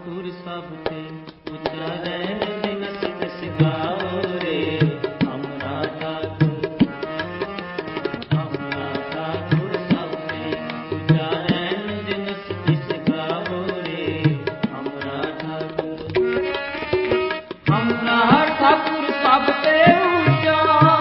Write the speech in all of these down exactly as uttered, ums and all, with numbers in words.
ठाकुर सब ते ऊंचा रैन दिनस तिस गाओ रे हमरा ठाकुर। हमरा ठाकुर सब ते ऊंचा रैन दिनस तिस गाओ रे हमरा ठाकुर। हमरा ठाकुर सब ते ऊंचा,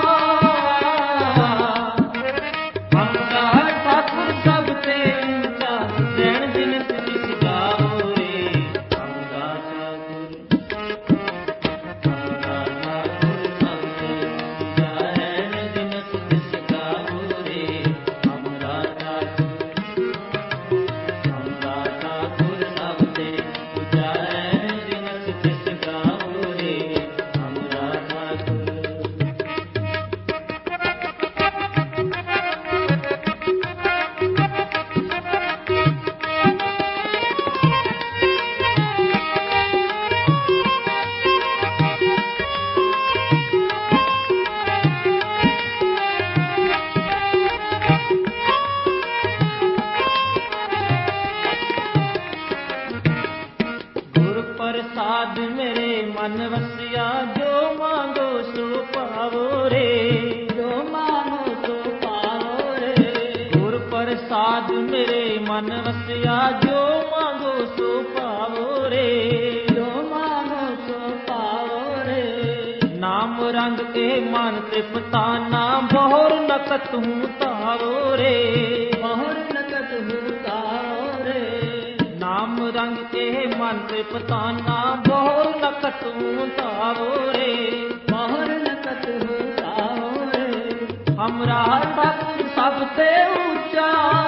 हमरा ठाकुर सब ते ऊंचा रैन दिनस तिस गाओ रे हमरा ठाकुर। हमरा ठाकुर सब ते ऊंचा रैन दिनस तिस गाओ रे हमरा ठाकुर। हमरा ठाकुर सब ते ऊंचा रैन दिनस तिस गाओ रे हमरा ठाकुर। गुर प्रसाद मेरे मन वसिया जो मांगो सो पावो रे जो मांगो सो पावो रे। गुर प्रसाद मेरे मन वसिया जो मांगो सो पावो रे जो मांगो सो पावो रे। नाम रंग के मन तृप्ता ना बहुर नकत हूँ तावो रे बहुर नकत हूँ तावो रे। नाम रंग के मन तृप्ताना बहुर नकत हूँ तावो रे बहुर नकत हूँ तावो रे। हमरा ठाकुर सब ते ऊंचा,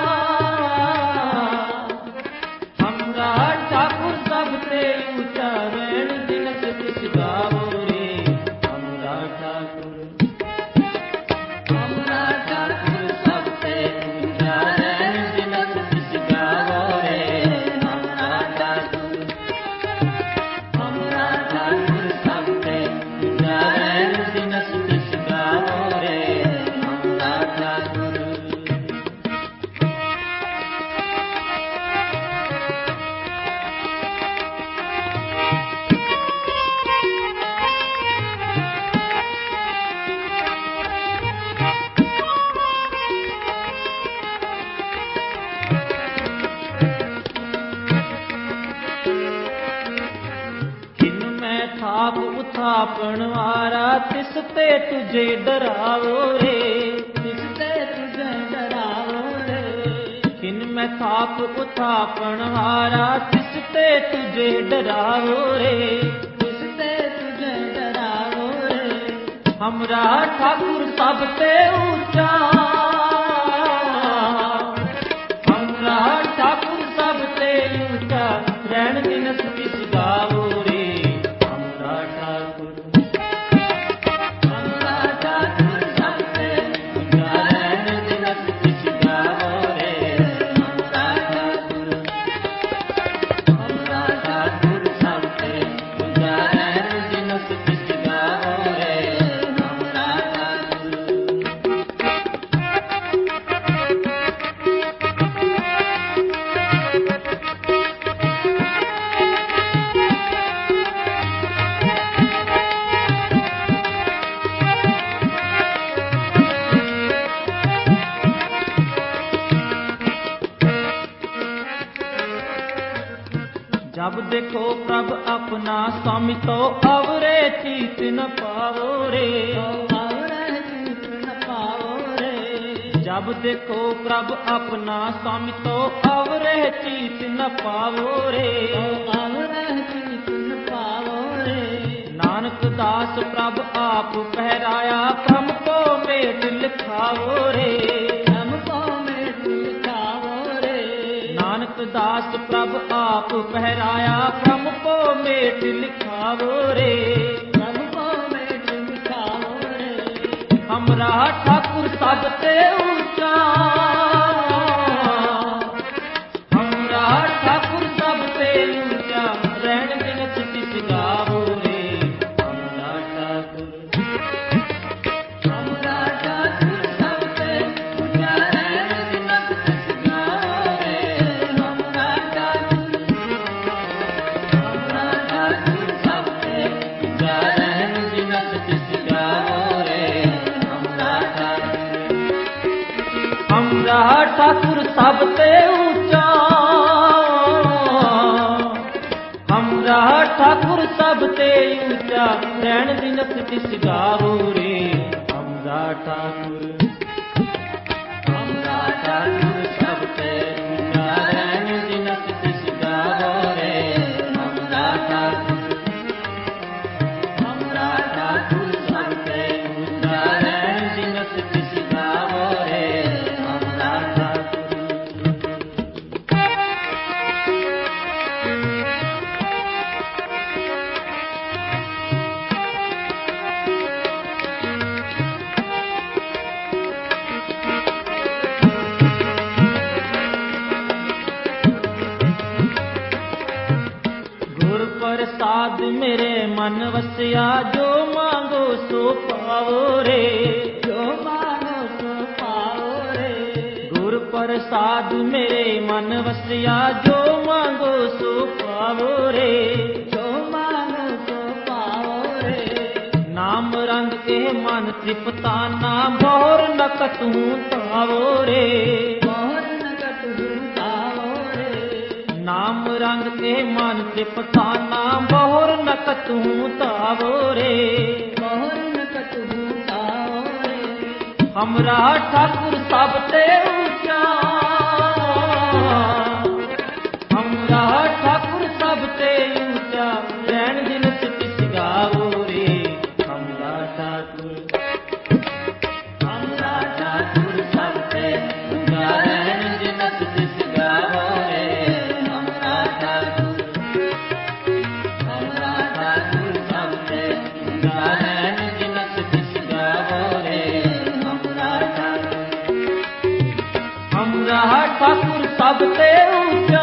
हमरा ठाकुर सब ते ऊंचा रैन दिनस तिस गावो रे हमरा ठाकुर। हमरा ठाकुर सब ते ऊंचा रैन दिनस तिस गावो रे हमरा ठाकुर। हमरा ठाकुर सब ते ऊंचा रैन दिनस तिस गावो रे हमरा ठाकुर। किन मैं थाप उथापण वारा तिस ते तुझे डरावो रे तिस ते तुझे डरावो रे। किन मैं थाप उथापण वारा तिस ते तुझे डरावो रे तिस ते तुझे डरावो रे। हमरा ठाकुर सब ते ऊंचा, हमरा ठाकुर सब ते ऊंचा रैन दिनस तिस गावो रे हमरा ठाकुर। हमरा ठाकुर सब ते ऊंचा रैन दिनस तिस गावो रे हमरा ठाकुर। हमरा ठाकुर सब ते ऊंचा रैन दिनस तिस गावो रे हमरा ठाकुर। जब देखो प्रभ अपना स्वामी तो अवरे चीत न पावो रे अवरे चीत न पावो रे। जब देखो प्रभ अपना स्वामी तो अवरे चीत न पावो रे अवरे चीत न पावो रे। नानक दास प्रभ आप पहराया प्रम को मेट लिखावो रे प्रम को मेट लिखावो रे। नानक दास प्रभ आप पहराया प्रम को मेट लिखावो रे प्रम को मेट लिखावो रे। हमरा ठाकुर सब ते ऊंचा, हमरा ठाकुर सब ते ऊंचा रैन दिनस तिस गावो रे हमरा ठाकुर। हमरा ठाकुर सब ते ऊंचा रैन दिनस तिस गावो रे हमरा ठाकुर। हमरा ठाकुर सब ते ऊंचा, हमरा ठाकुर सब ते ऊंचा, रैन दिनस तिस गावो रे। हमरा ठाकुर हमरा ठाकुर सब ते ऊंचा, रैन दिनस तिस गावो रे। हमरा ठाकुर हमरा ठाकुर सब ते ऊंचा, रैन दिनस तिस गावो रे। हमरा प्रसाद मेरे मन वसिया, जो मांगो सो पावो रे। जो मांगो सो पावो रे। गुर प्रसाद मेरे मन वसिया, जो मांगो सो पावो रे। जो मांगो सो पावो रे। नाम रंग के मन तृप्ता, ना भोर नकत हूँ तावो रे। भोर नकत हूँ तावो रे। नाम रंग के मन तृप्ता, ना बहुर नकत हूँ तावो रे। बहुर नकत हूँ तावो रे। हमरा ठाकुर सब ते ऊंचा, हमरा ठाकुर सब ते ऊंचा, रैन दिनस तिस गावो रे। हमरा ठाकुर हमरा ठाकुर सब ते ऊंचा, रैन दिनस तिस गावो रे। हमरा ठाकुर हमरा ठाकुर सब ते ऊंचा, रैन दिनस तिस गावो रे। हमरा ठाकुर हमरा ठाकुर सब ते ऊंचा,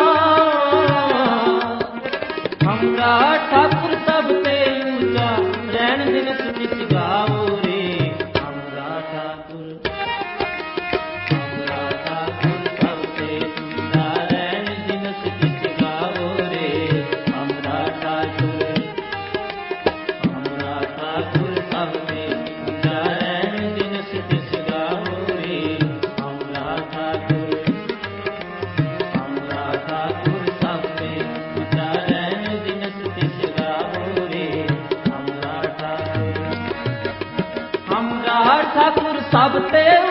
हमरा ठाकुर सब ते ऊंचा, रैन दिनस तिस गावो रे। हमरा ठाकुर हमरा ठाकुर सब ते ऊंचा, रैन दिनस तिस गावो रे। हमरा ठाकुर हमरा ठाकुर सब ते ऊंचा, रैन दिनस तिस गावो रे। हमरा ठाकुर हमरा ठाकुर सब ते ऊंचा, रैन दिनस तिस गावो रे। हमरा ठाकुर हमरा ठाकुर सब ते